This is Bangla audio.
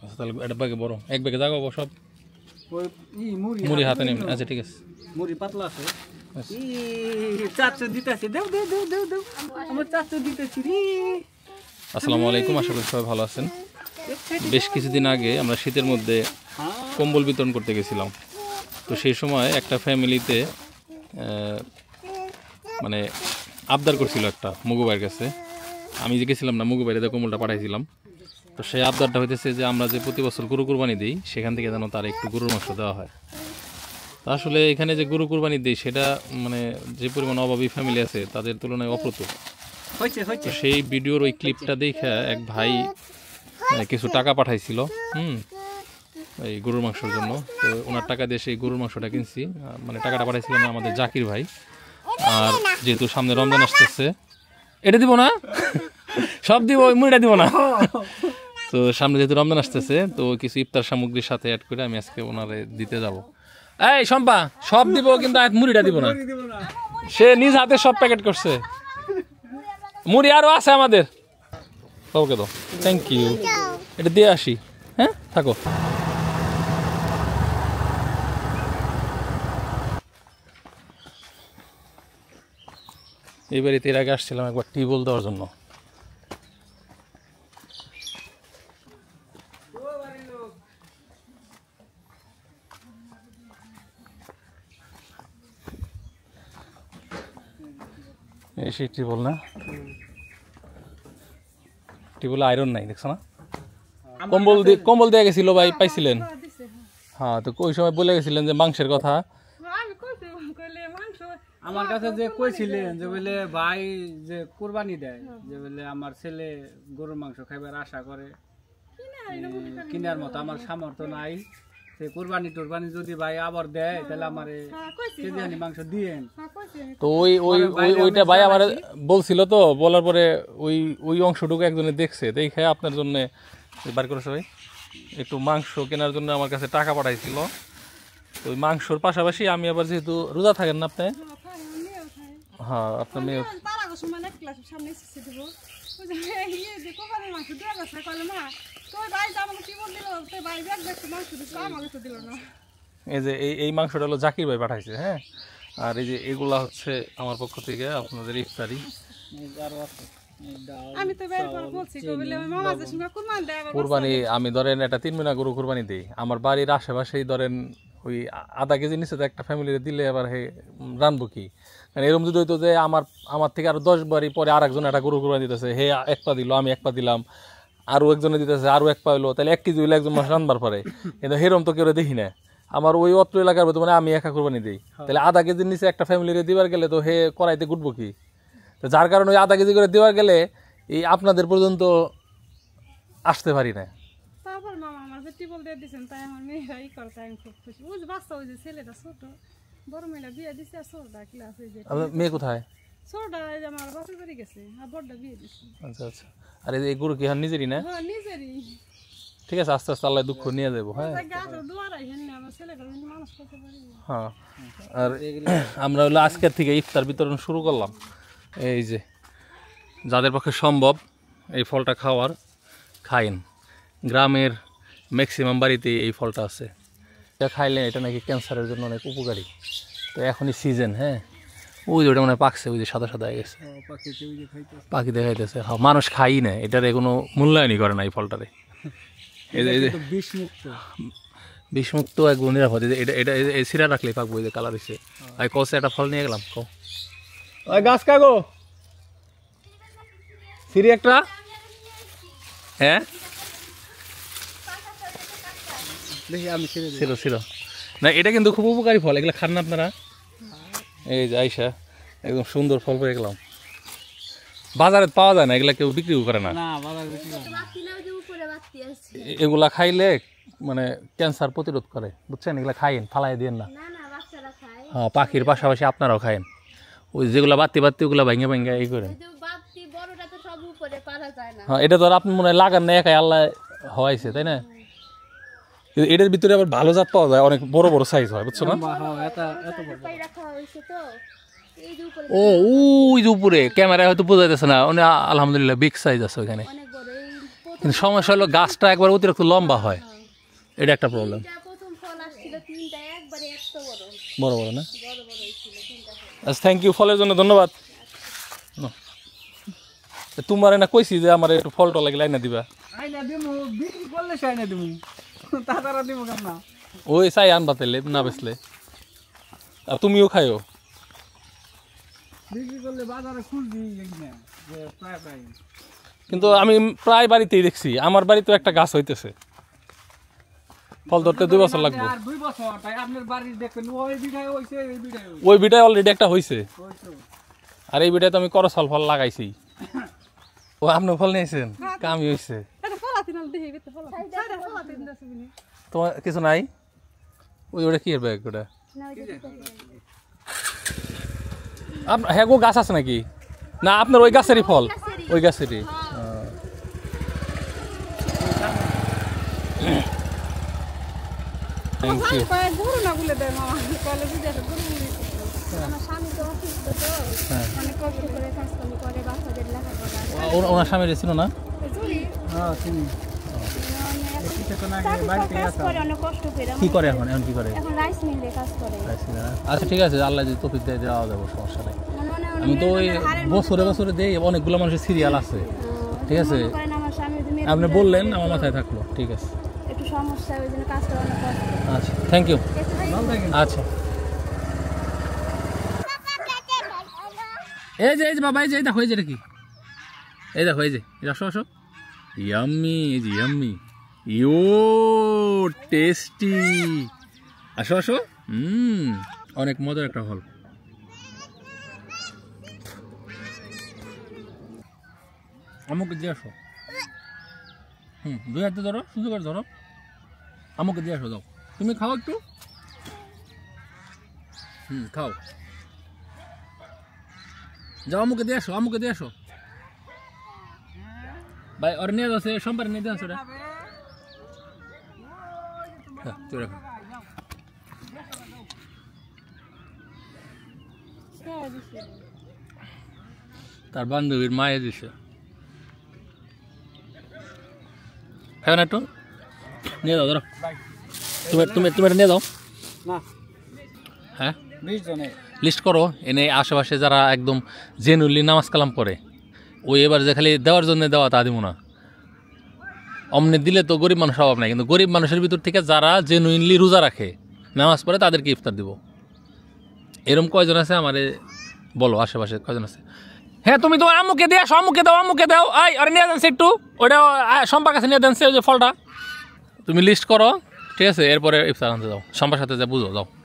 আচ্ছা তাহলে এটা ব্যাগে বড় এক ব্যাগে জাগাবো সব ওই মুড়ি হাতে নেবেন আচ্ছা ঠিক আছে মুড়ি পাতলা আছে চাচু দিতেছি দেও দেও দেও দেও দেও আমার চাচু দিতেছি রে আসসালামু আলাইকুম আশা করি সবাই ভালো আছেন বেশ কিছুদিন আগে আমরা শীতের মধ্যে কম্বল বিতরণ করতে গেছিলাম তো সেই সময় একটা ফ্যামিলিতে মানে আবদার করছিল একটা মুগু ভাইয়ের কাছে আমি যে গেছিলাম না মুগু ভাইয়ের কম্বলটা পাঠাইছিলাম তো সেই আবদারটা হইতেছে যে আমরা যে প্রতি বছর গরু কুরবানি দিই সেখান থেকে যেন তার একটু গরুর মাংস দেওয়া হয় তা আসলে এখানে যে গরু কুরবানি দিই সেটা মানে যে পরিমাণ অভাবী ফ্যামিলি আছে তাদের তুলনায় অপ্রতুল সেই ভিডিওর ওই ক্লিপটা দেখে এক ভাই কিছু টাকা পাঠাইছিল এই গরুর মাংসের জন্য তো ওনার টাকা দিয়ে সেই গরুর মাংসটা কিনছি মানে টাকাটা পাঠাইছিলাম আমাদের জাকির ভাই আর যেহেতু সামনে রমজান আসতেছে এটা দিব না সব দিব ওই মুড়িটা দিব না তো সামনে যেহেতু রমজান আসতেছে তো কিছু ইফতার সামগ্রীর সাথে অ্যাড করে আমি আজকে ওনারে দিতে যাব এই শম্পা সব দিব কিন্তু মুড়িটা দিব না সে নিজ হাতে সব প্যাকেট করছে মুড়ি আরো আছে আমাদের ওকে তো থ্যাংক ইউ এটা দিয়ে আসি হ্যাঁ থাকো এই বাড়িতে এর আগে আসছিলাম একবার টিউবওয়েল দেওয়ার জন্য সেই টিউবওয়েল না টিউবওয়েল আয়রন নাই দেখছো না কম্বল দিয়ে গেছিল ভাই পাইছিলেন হ্যাঁ তো ওই সময় বলে গেছিলেন যে মাংসের কথা আমার কাছে যে কইছিলেন যে বলে ভাই যে কুরবানি দেয় যে বলে আমার ছেলে গরুর মাংস খাইবার আশা করে কিনার মতো আমার সামর্থ্য নাই সে কুরবানি টুরবানি যদি ভাই আবার দেয় তাহলে আমারে কেজিহানি মাংস দিয়েন তো ওইটা ভাই আমার বলছিল তো বলার পরে ওই অংশটুকু একজনে দেখছে দেখে আপনার জন্য বার করে সবাই একটু মাংস কেনার জন্য আমার কাছে টাকা পাঠাইছিল তো ওই মাংসর পাশাপাশি আমি আবার যেহেতু রোজা থাকেন না আপনি হ্যাঁ আপনার মেয়ে এই যে এই মাংসটা হলো জাকির ভাই পাঠাইছে হ্যাঁ আর এই যে এগুলা হচ্ছে আমার পক্ষ থেকে আপনাদের ইফতারি কুরবানি আমি ধরেন একটা 3 মিনা গরু কুরবানি দিই আমার বাড়ির আশেপাশেই ধরেন ওই আধা কেজি নিচে তো একটা ফ্যামিলিতে দিলে এবার হে রানবো কি মানে এরকম যদি হইতো যে আমার থেকে আরো 10 বাড়ি পরে আর একজন একটা গরু কুরবানি দিতেছে হে এক পা দিল আমি এক পা দিলাম আরো একজনে দিতেছে আরো এক পা হইলো তাহলে 1 কেজি হইলে একজন মাস রানবার পরে কিন্তু হেরম তো কেউ দেখি না আমার ওই অত্র এলাকার মধ্যে মানে আমি একা কুরবানি দিই তাহলে আধা কেজির নিচে একটা ফ্যামিলিতে দিবার গেলে তো হে করাইতে গুটবো কি তো যার কারণে ওই আধা কেজি করে দেওয়ার গেলে এই আপনাদের পর্যন্ত আসতে পারি না মেয়ে কোথায় আচ্ছা আচ্ছা আর এই গরু কি নিজেরই না ঠিক আছে আস্তে আস্তে আল্লাহ দুঃখ নিয়ে যাবো হ্যাঁ হ্যাঁ আর আমরা হলো আজকের থেকে ইফতার বিতরণ শুরু করলাম এই যে যাদের পক্ষে সম্ভব এই ফলটা খাওয়ার খাইন গ্রামের ম্যাক্সিমাম বাড়িতেই এই ফলটা আছে এটা খাইলে এটা নাকি ক্যান্সারের জন্য অনেক উপকারী তো এখনই সিজন হ্যাঁ ওই যে ওটা মানে পাকছে ওই যে সাদা সাদা হয়ে গেছে পাখি দেখাইতেছে হ্যাঁ মানুষ খাই না এটারে কোনো মূল্যায়নই করে না এই ফলটারে বিষমুক্ত একদম নিরাপদ এটা এটা এই সিরা রাখলেই পাকবো এই যে কালার হয়েছে আর কষে একটা ফল নিয়ে গেলাম কো গাছ কাগো সিরি একটা হ্যাঁ ছিল ছিল না এটা কিন্তু খুব উপকারী ফল এগুলো খান না আপনারা এই যে আইসা একদম সুন্দর ফল পেয়ে গেলাম বাজারে পাওয়া যায় না এগুলা কেউ বিক্রিও করে না এগুলা খাইলে মানে ক্যান্সার প্রতিরোধ করে বুঝছেন এগুলা খাইন ফালাই দিন না হ্যাঁ পাখির পাশাপাশি আপনারাও খাইন ওই যেগুলা বাতি ওগুলা ভাঙ্গে ভাঙ্গে এই করেন হ্যাঁ এটা তো আপনি মনে হয় লাগান না একাই আল্লাহ হওয়াইছে তাই না এটার ভিতরে আবার ভালো জাত পাওয়া যায় অনেক বড় বড় সাইজ হয় বুঝছো না ও ওই যে উপরে ক্যামেরায় হয়তো বোঝা যাচ্ছে না আলহামদুলিল্লাহ বিগ সাইজ আছে ওখানে কিন্তু সমস্যা হলো গাছটা একবার অতিরিক্ত লম্বা হয়, এটা একটা প্রবলেম। বড় বড় না? আচ্ছা, থ্যাংক ইউ, ফলের জন্য ধন্যবাদ। তোমার না কইছি যে আমার একটু ফল টল লাগিয়ে লাইনা দিবা। ওই চাই আনবা তাইলে না বেচলে, আর তুমিও খাইও। কিন্তু আমি প্রায় বাড়িতেই দেখছি, আমার বাড়িতেও একটা গাছ হইতেছে, ফল ধরতে 2 বছর লাগবে। ওই বিটায় অলরেডি একটা হয়েছে, আর এই বিটায় তো আমি করছল ফল লাগাইছি। ও আপনি ফল নিয়েছেন, কামই হয়েছে। তোমার কিছু নাই? ওই ওটা কি এর ব্যাগ ওটা? হ্যাঁ গো, গাছ আছে নাকি? না আপনার ওই গাছেরই ফল? ওই গাছেরই। Thank you. ওনার স্বামী ছিল না? কি করে এখন? এখন কি করে? আচ্ছা ঠিক আছে, আল্লাহ যদি তৌফিক দেয় দেওয়া যাবো, সমস্যা নেই। আমি তো ওই বছরে বছরে দেই, অনেকগুলো মানুষের সিরিয়াল আছে, ঠিক আছে? আপনি বললেন আমার মাথায় থাকলো, ঠিক আছে। আচ্ছা থ্যাংক ইউ। আচ্ছা এই যে বাবা, এই যে দেখো, এই যে এটা কি? এই দেখো, এই যে আসো আসো, ইয়াম্মি, এই যে ইয়াম্মি, ইও টেস্টি, আসো আসো। অনেক মজার একটা ফল। আমাকে দিয়ে আসো। 2 হাতে ধরো, সুন্দর করে ধরো, আমাকে দিয়ে আসো, দাও। তুমি খাও একটু, খাও, যাও, আমাকে দিয়ে আসো, আমাকে দিয়ে আসো ভাই। ওর নিয়ে যাচ্ছে, সোমবার নিয়ে দিয়ে আসো। তুই রাখো। তার বান্ধবীর মায়ে দিছে, খাও না একটু, নিয়ে যাও, ধরো। তুমি এটা নিয়ে যাও। হ্যাঁ, লিস্ট করো এনে আশেপাশে যারা একদম জেনুইনলি নামাজ কালাম করে, ওই এবার যে খালি দেওয়ার জন্য দেওয়া তা দিব না। অমনে দিলে তো গরিব মানুষ অভাব নাই, কিন্তু গরিব মানুষের ভিতর থেকে যারা জেনুইনলি রোজা রাখে, নামাজ পড়ে, তাদেরকে ইফতার দিব। এরকম কয়জন আছে আমারে বলো, আশেপাশে কয়জন আছে? হ্যাঁ তুমি তো আমুকে দিয়ে আসো, আমুকে দাও, আমুকে দাও। আরে নিয়ে যাচ্ছে একটু, ওটা সম্পার কাছে নিয়ে দেন, ওই যে ফলটা। তুমি লিস্ট করো, ঠিক আছে? এরপরে ইফতার আনতে যাও, সম্পার সাথে যা বুঝো, যাও।